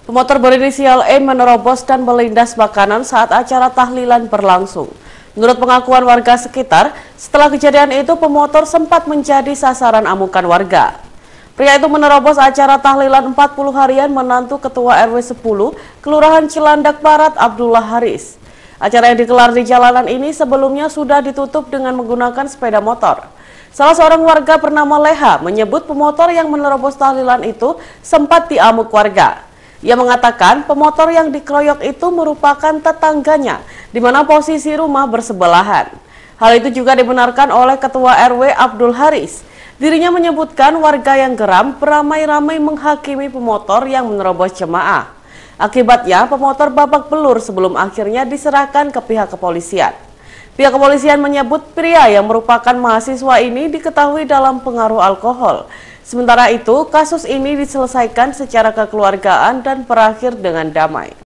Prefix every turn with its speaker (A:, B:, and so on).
A: Pemotor berinisial E menerobos dan melindas makanan saat acara tahlilan berlangsung. Menurut pengakuan warga sekitar, setelah kejadian itu pemotor sempat menjadi sasaran amukan warga. Pria itu menerobos acara tahlilan 40 harian menantu Ketua RW 10 Kelurahan Cilandak Barat Abdullah Haris. Acara yang digelar di jalanan ini sebelumnya sudah ditutup dengan menggunakan sepeda motor. Salah seorang warga bernama Leha menyebut pemotor yang menerobos tahlilan itu sempat diamuk warga. Ia mengatakan pemotor yang dikeroyok itu merupakan tetangganya, di mana posisi rumah bersebelahan. Hal itu juga dibenarkan oleh Ketua RW Abdul Haris. Dirinya menyebutkan warga yang geram beramai-ramai menghakimi pemotor yang menerobos jemaah. Akibatnya pemotor babak belur sebelum akhirnya diserahkan ke pihak kepolisian. Pihak kepolisian menyebut pria yang merupakan mahasiswa ini diketahui dalam pengaruh alkohol. Sementara itu, kasus ini diselesaikan secara kekeluargaan dan berakhir dengan damai.